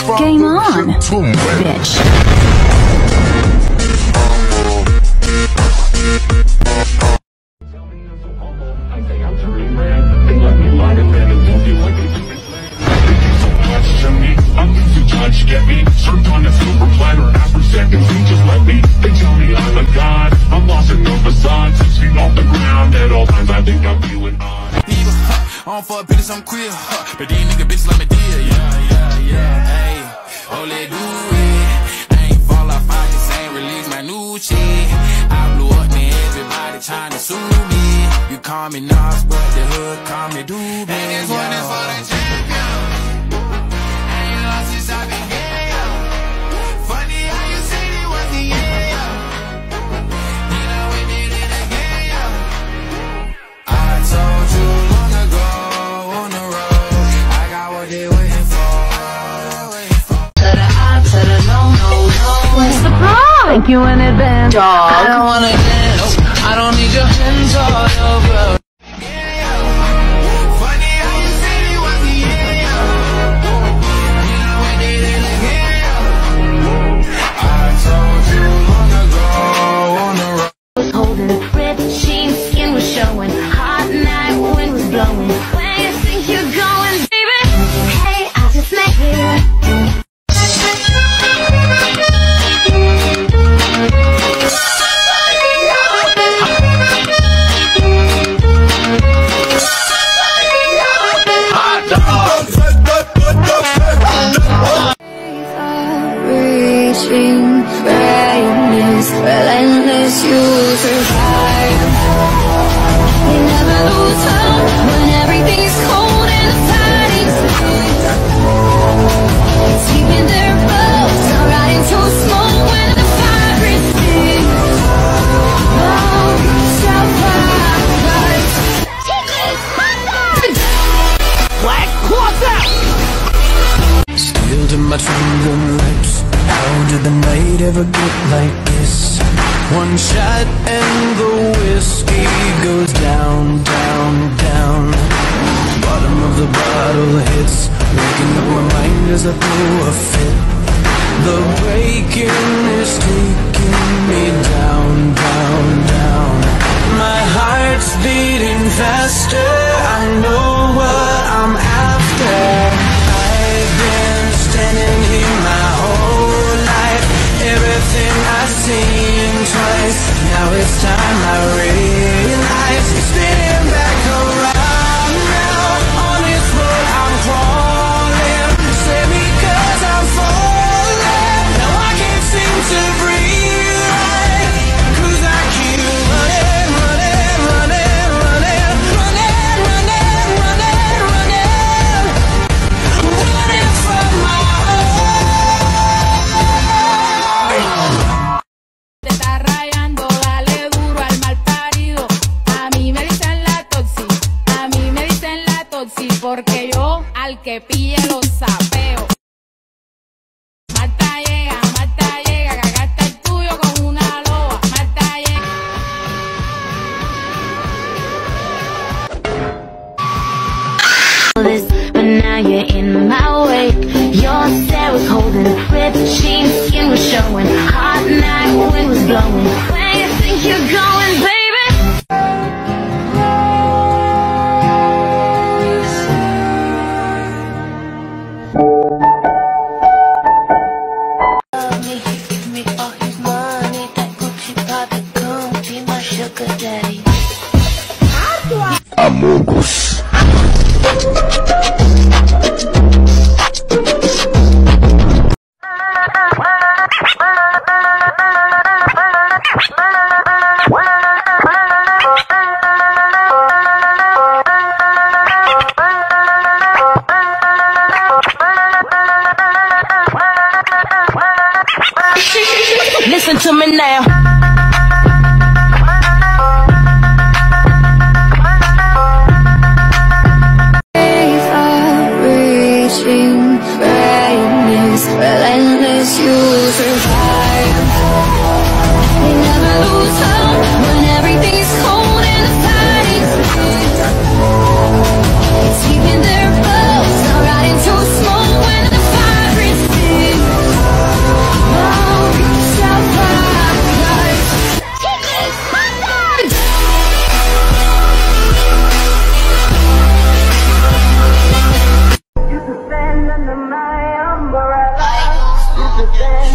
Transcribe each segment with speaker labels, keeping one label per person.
Speaker 1: Game on, bitch.
Speaker 2: Get me served on a silver platter after seconds. He just let me. They tell me I'm a god. I'm lost in the facade, 6 feet off the ground. At all times I think I'm feeling odd.
Speaker 3: I don't fuck bitches, I'm queer. But these nigga bitches let me deal. Yeah. Hey, oh, let do it. I ain't fall off, I just ain't release my new shit. I blew up, man, everybody trying to sue me. You call me Nas, but the hood call me Doobie. And this one is for the champion. I ain't lost since I been here. Funny how you said it was the yeah. You know we did it again, yeah. I told you long ago on the road, I got what they waiting for.
Speaker 1: To the I, to the no. What's the problem? Thank you in advance, dog.
Speaker 3: I don't wanna dance. I don't need your hands all over.
Speaker 4: Relentless, you survive. You never lose hope when everything's cold and the fighting's big. Sleeping their boats, not riding to smoke when the fire is big. Oh, so far,
Speaker 3: Black quarter! Still to my finger lips. How did the night ever get like this? One shot and the whiskey goes down, down, down. Bottom of the bottle hits, waking up my mind as I throw a fit. The breaking is taking me down, down, down. My heart's beating faster, I know what I'm after. I've been standing here my whole life, everything I've seen twice. Now it's time I realize, spinning back around now. On this road I'm crawling, save me 'cause I'm falling. Now I can't seem to breathe right, 'cause I keep running, running, running, running, running, running, running, running, running from my
Speaker 5: Te está rayando, dale duro al mal parido. A mí me dicen la toxi, a mí me dicen la toxi, porque yo al que pille lo sapeo. Marta llega, cagaste el tuyo con una loba. Marta llega.
Speaker 4: but now you're in my way. Your stare was holding, ripped jeans, skin was showing. Hot night, wind was blowing. Where you think you're going, baby?
Speaker 2: Amogos.
Speaker 4: Listen to me now. Relentless, you survive. They never lose hope when everything's cold and the fighting's big. It's keeping their boats, not riding to smoke when the fire is big.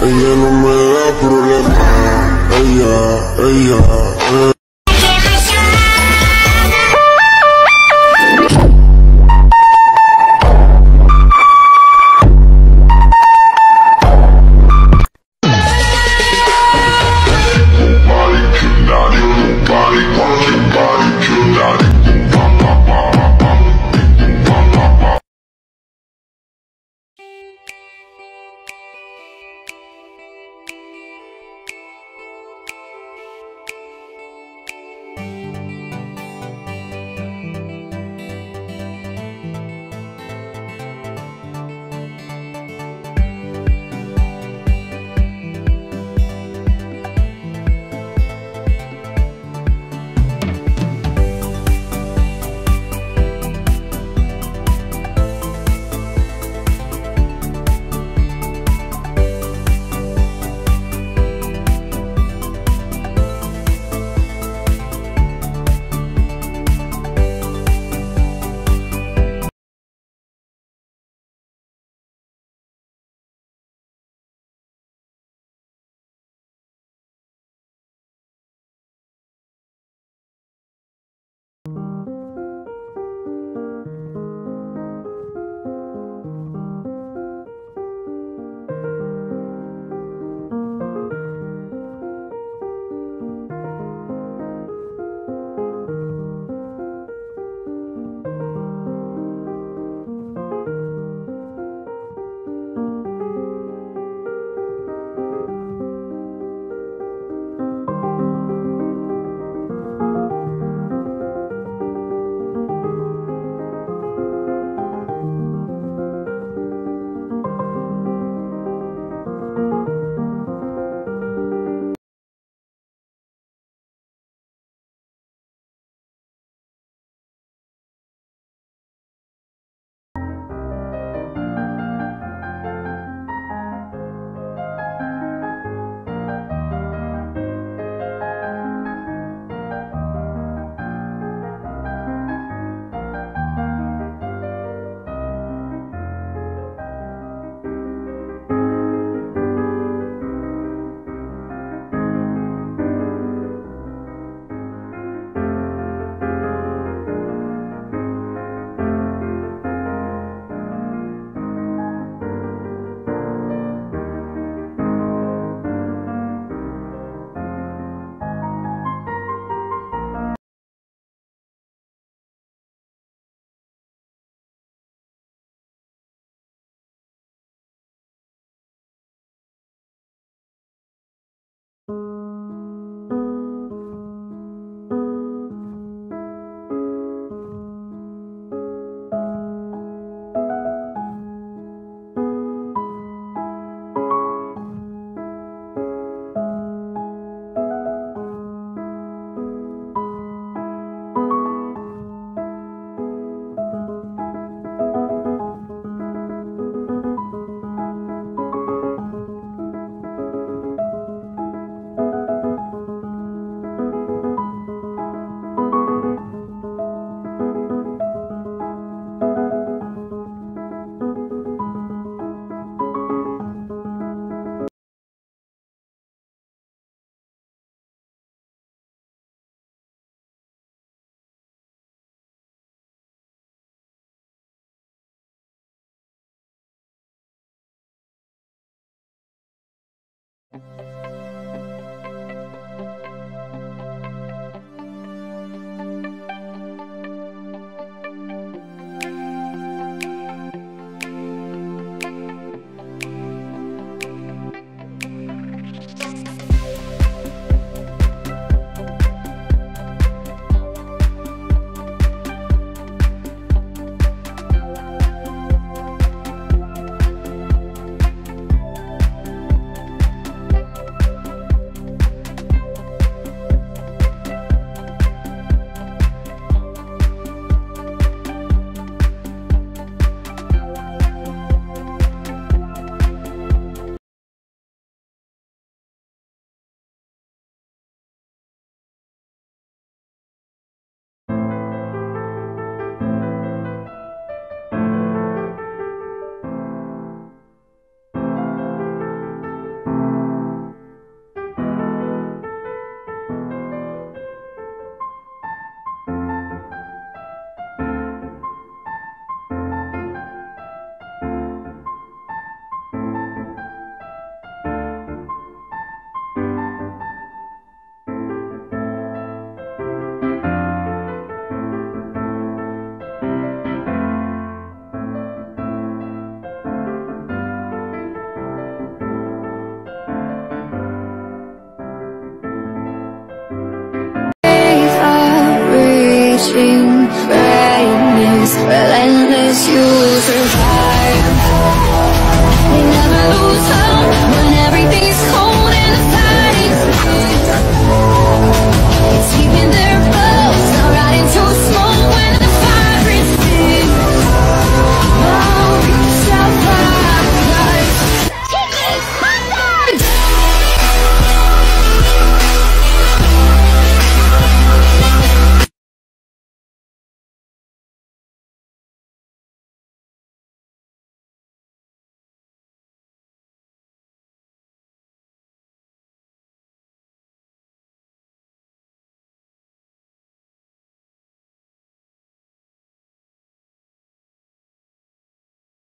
Speaker 3: ella no me da problema. Ella.
Speaker 4: dream.